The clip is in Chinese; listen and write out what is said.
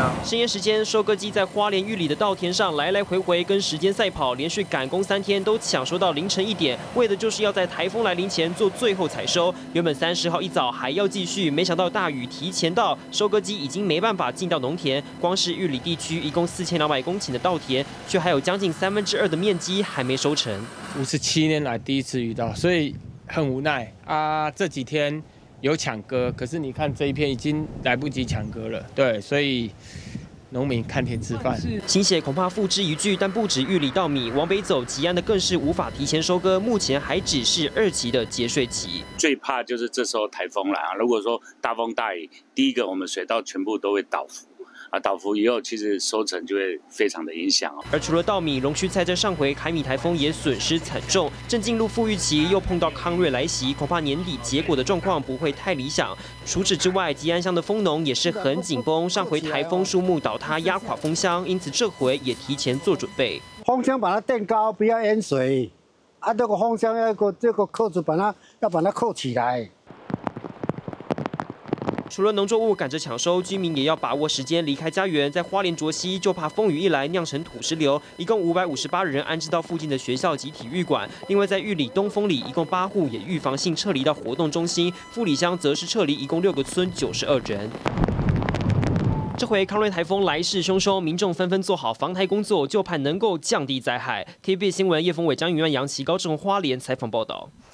深夜时间，收割机在花莲玉里的稻田上来来回回跟时间赛跑，连续赶工3天，都抢收到凌晨1点，为的就是要在台风来临前做最后采收。原本30号一早还要继续，没想到大雨提前到，收割机已经没办法进到农田。光是玉里地区一共4200公顷的稻田，却还有将近2/3的面积还没收成。 57年来第一次遇到，所以很无奈啊。这几天有抢割，可是你看这一片已经来不及抢割了，对，所以农民看天吃饭。 新血恐怕付之一炬，但不止玉里稻米，往北走，吉安的更是无法提前收割，目前还只是2期的节税期。 最怕就是这时候台风来啊，如果说大风大雨，第一个我们水稻全部都会倒伏。倒伏以后，其实收成就会非常的影响哦。 而除了稻米，龙须菜在上回凯米台风也损失惨重，正进入富裕期，又碰到康瑞来袭，恐怕年底结果的状况不会太理想。除此之外，吉安乡的蜂农也是很紧绷，上回台风树木倒塌压垮蜂箱，因此这回也提前做准备。 蜂箱把它垫高，不要淹水。这个蜂箱这个扣子要把它扣起来。 除了农作物赶着抢收，居民也要把握时间离开家园。在花莲卓溪，就怕风雨一来酿成土石流，一共558人安置到附近的学校及体育馆。另外，在玉里东丰里，一共8户也预防性撤离到活动中心。富里乡则是撤离一共6个村92人。这回康瑞台风来势汹汹，民众纷纷做好防台工作，就盼能够降低灾害。TVB 新闻叶峰伟、张云安、杨琪、高志宏花莲采访报道。